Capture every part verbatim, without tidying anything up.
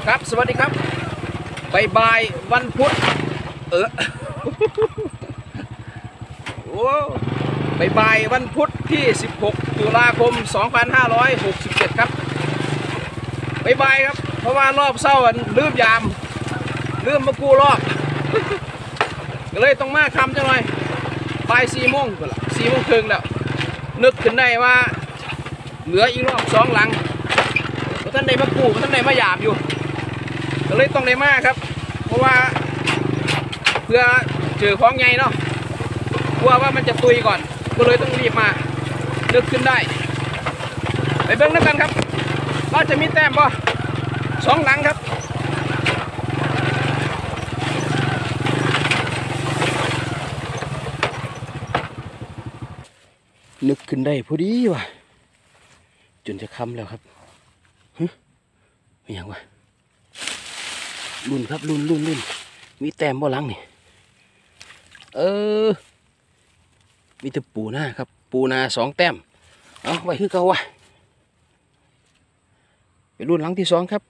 ครับสวัสดีครับบ่ายบ่ายวันพุธเออโอ้บ่ายบ่ายวันพุธที่สิบหกตุลาคมสองพันห้าร้อยหกสิบเจ็ดครับบ่ายบ่ายครับเพราะว่ารอบเศร้าลืมยามลืมมากู้รอบก็เลยต้องมาคำจังเลยบ่ายสี่โมงก็ละสี่โมงครึ่งแล้วนึกขึ้นได้ว่าเหลืออีกรอบสองหลังท่านใดมากู้ท่านใดมาหยาบอยู่ก็เลยต้องได้มาครับเพราะว่าเพื่อเจอของใหญ่เนาะกลัวว่ามันจะตุยก่อนก็เลยต้องรีบมานึกขึ้นได้ไปเบิ้งแล้วกันครับว่าจะมีแต้มบ่สองหลังครับนึกขึ้นได้พอดีว่ะจนจะค่ำแล้วครับฮึไม่อย่างวะรุ่นครับรุ่นรุ่นรุ่นมีแต้มบ่หลังนี่เออมีแต่ปูนาครับปูนาสองแต้มเอาไว้คือเก่าวะเป็นรุ่นหลังที่สองครับ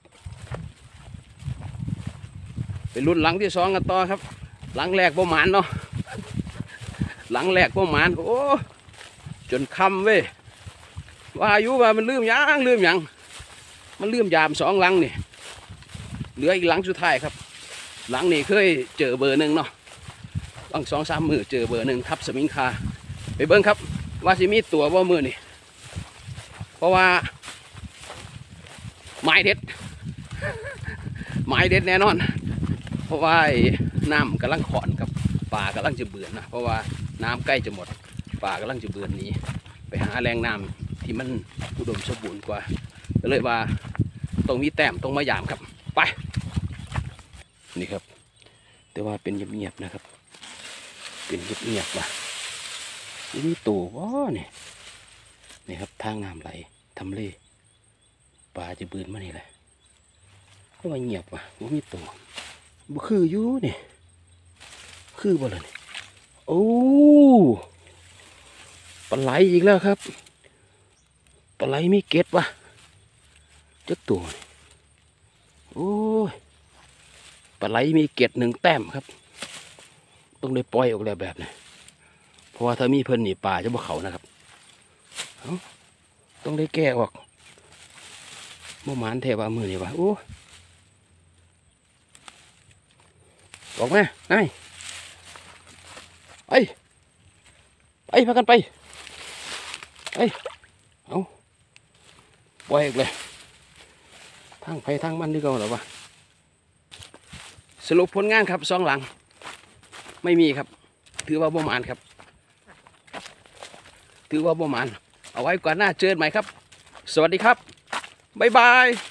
เป็นรุ่นหลังที่สองกันต่อครับหลังแรกประมาณเนาะหลังแรกประมาณโอ้จนค่ำเว้ยว่าอายุว่ามันลืมยังลืมยังมันลืมยามสองหลังนี่เหลืออีกหลังสุดท้ายครับหลังนี้เคยเจอเบอร์หนึ่งเนาะตั้งสองสามมือเจอเบอร์หนึ่งทับสมิงคาไปเบิ้งครับว่าสิมีตัวว่ามือนี่เพราะว่าไม้เด็ดไม้เด็ดแน่นอนเพราะว่าน้ำกำลังขอนกับป่ากำลังจะเบื่อนะเพราะว่าน้ำใกล้จะหมดป่ากำลังจะเบื่อนี้ไปหาแรงน้ำที่มันอุดมสมบูรณ์กว่าก็เลยว่าตรงมีแต้มตรงมะยามครับไปนี่ครับแต่ว่าเป็นเงียบๆนะครับเป็นเงียบๆว่ะนี่ตัวว้าเนี่ยนี่ครับทางน้ำไหลทำเลปลาจะบืนมานี่แหละก็ว่าเงียบว่ะว่ามีตัวบ่คืออยู่นี่คือบ่เลยโอ้ปลาไหลอีกแล้วครับปลาไหลไม่เก็ตว่ะจักตัวโอ้ยปลาไหลมีเก็ดหนึ่งแต้มครับต้องได้ปล่อยออกแล้วแบบนี้เพราะว่าถ้ามีเพิ่นหนีป่าจะบ่เขานะครับต้องได้แก้ออกโมหมานเทวามือนี่วะโอ้ออกไหมไอ้ไอ้ไอ้พากันไปไอ้เอาปล่อยออกเลยทางไปทางมันดีกว่าหรอวะสรุปผลงานครับสองหลังไม่มีครับถือว่าบ่มานครับถือว่าบ่มานเอาไว้ก่อนหน้าเจอกันใหม่ครับสวัสดีครับบ๊ายบาย